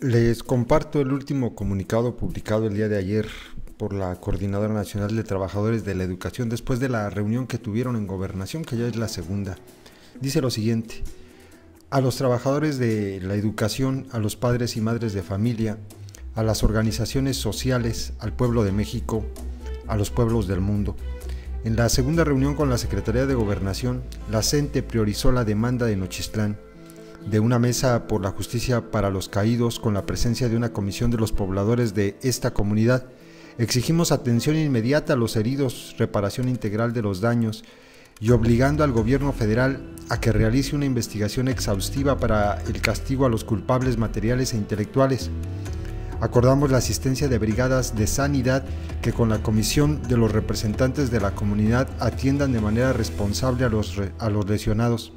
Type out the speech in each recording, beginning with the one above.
Les comparto el último comunicado publicado el día de ayer por la Coordinadora Nacional de Trabajadores de la Educación después de la reunión que tuvieron en Gobernación, que ya es la segunda. Dice lo siguiente: a los trabajadores de la educación, a los padres y madres de familia, a las organizaciones sociales, al pueblo de México, a los pueblos del mundo. En la segunda reunión con la Secretaría de Gobernación, la CENTE priorizó la demanda de Nochistlán, de una mesa por la justicia para los caídos con la presencia de una comisión de los pobladores de esta comunidad. Exigimos atención inmediata a los heridos, reparación integral de los daños y obligando al gobierno federal a que realice una investigación exhaustiva para el castigo a los culpables materiales e intelectuales. Acordamos la asistencia de brigadas de sanidad que con la comisión de los representantes de la comunidad atiendan de manera responsable a los lesionados.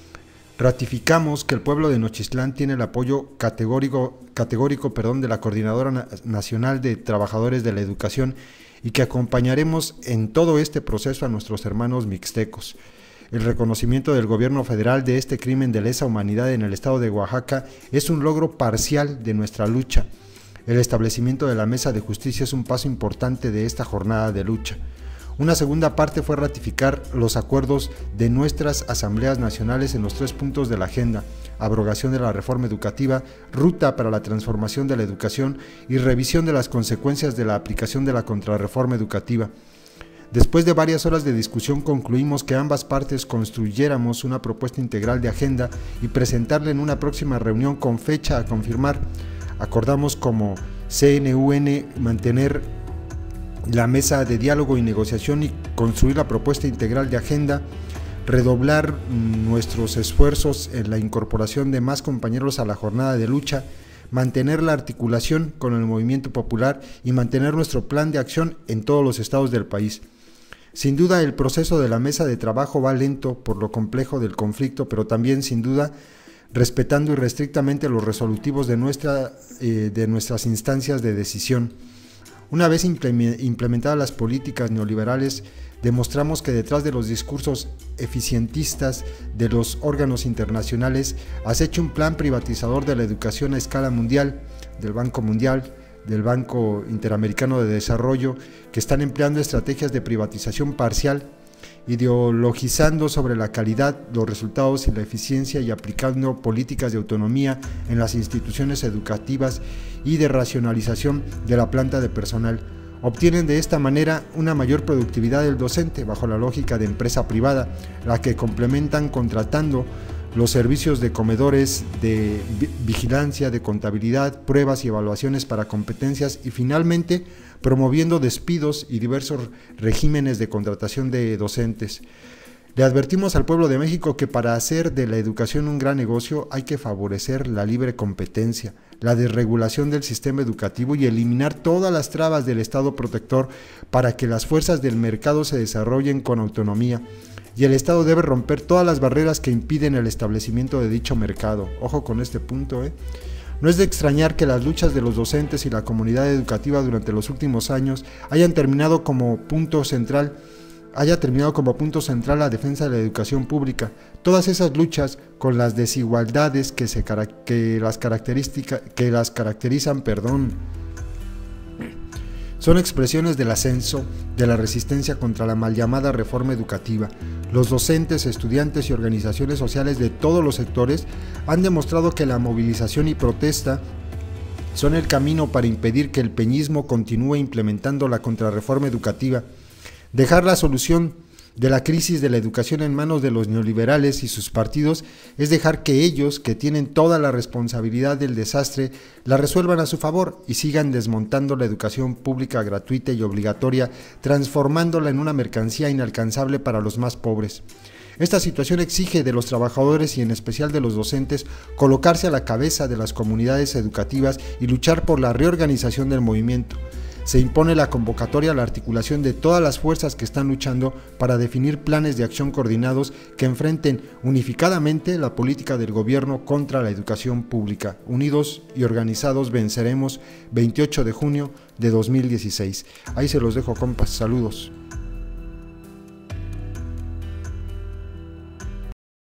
Ratificamos que el pueblo de Nochistlán tiene el apoyo categórico de la Coordinadora Nacional de Trabajadores de la Educación y que acompañaremos en todo este proceso a nuestros hermanos mixtecos. El reconocimiento del gobierno federal de este crimen de lesa humanidad en el estado de Oaxaca es un logro parcial de nuestra lucha. El establecimiento de la Mesa de Justicia es un paso importante de esta jornada de lucha. Una segunda parte fue ratificar los acuerdos de nuestras asambleas nacionales en los 3 puntos de la agenda: abrogación de la reforma educativa, ruta para la transformación de la educación y revisión de las consecuencias de la aplicación de la contrarreforma educativa. Después de varias horas de discusión concluimos que ambas partes construyéramos una propuesta integral de agenda y presentarla en una próxima reunión con fecha a confirmar. Acordamos como CNUN mantener la mesa de diálogo y negociación y construir la propuesta integral de agenda, redoblar nuestros esfuerzos en la incorporación de más compañeros a la jornada de lucha, mantener la articulación con el movimiento popular y mantener nuestro plan de acción en todos los estados del país. Sin duda el proceso de la mesa de trabajo va lento por lo complejo del conflicto, pero también sin duda respetando irrestrictamente los resolutivos de nuestras instancias de decisión. Una vez implementadas las políticas neoliberales, demostramos que detrás de los discursos eficientistas de los órganos internacionales acecha un plan privatizador de la educación a escala mundial, del Banco Mundial, del Banco Interamericano de Desarrollo, que están empleando estrategias de privatización parcial, ideologizando sobre la calidad, los resultados y la eficiencia y aplicando políticas de autonomía en las instituciones educativas y de racionalización de la planta de personal. Obtienen de esta manera una mayor productividad del docente bajo la lógica de empresa privada, la que complementan contratando los servicios de comedores, de vigilancia, de contabilidad, pruebas y evaluaciones para competencias y finalmente promoviendo despidos y diversos regímenes de contratación de docentes. Le advertimos al pueblo de México que para hacer de la educación un gran negocio hay que favorecer la libre competencia, la desregulación del sistema educativo y eliminar todas las trabas del Estado protector para que las fuerzas del mercado se desarrollen con autonomía. Y el Estado debe romper todas las barreras que impiden el establecimiento de dicho mercado. Ojo con este punto, No es de extrañar que las luchas de los docentes y la comunidad educativa durante los últimos años haya terminado como punto central la defensa de la educación pública. Todas esas luchas con las desigualdades que las caracterizan, son expresiones del ascenso de la resistencia contra la mal llamada reforma educativa. Los docentes, estudiantes y organizaciones sociales de todos los sectores han demostrado que la movilización y protesta son el camino para impedir que el peñismo continúe implementando la contrarreforma educativa. Dejar la solución de la crisis de la educación en manos de los neoliberales y sus partidos es dejar que ellos, que tienen toda la responsabilidad del desastre, la resuelvan a su favor y sigan desmontando la educación pública gratuita y obligatoria, transformándola en una mercancía inalcanzable para los más pobres. Esta situación exige de los trabajadores y en especial de los docentes colocarse a la cabeza de las comunidades educativas y luchar por la reorganización del movimiento. Se impone la convocatoria a la articulación de todas las fuerzas que están luchando para definir planes de acción coordinados que enfrenten unificadamente la política del gobierno contra la educación pública. Unidos y organizados venceremos. 28 de junio de 2016. Ahí se los dejo, compas. Saludos.